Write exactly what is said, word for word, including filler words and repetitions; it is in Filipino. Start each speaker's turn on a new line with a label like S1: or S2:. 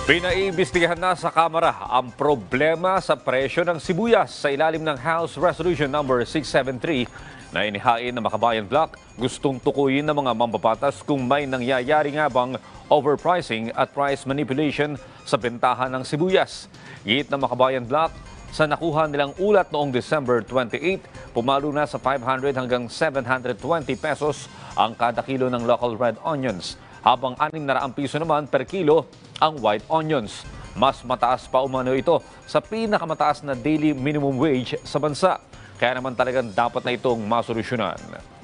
S1: Pinaiimbestigahan na sa Kamara ang problema sa presyo ng sibuyas sa ilalim ng House Resolution number six seventy-three na inihain ng Makabayan Bloc. Gustong tukuyin ng mga mambabatas kung may nangyayari nga bang overpricing at price manipulation sa bentahan ng sibuyas. Giit ng Makabayan Bloc, sa nakuha nilang ulat noong December twenty-eighth, pumalo na sa five hundred hanggang seven hundred twenty pesos ang kada kilo ng local red onions, habang anim na raang piso naman per kilo ang white onions. Mas mataas pa umano ito sa pinakamataas na daily minimum wage sa bansa. Kaya naman talagang dapat na itong masolusyonan.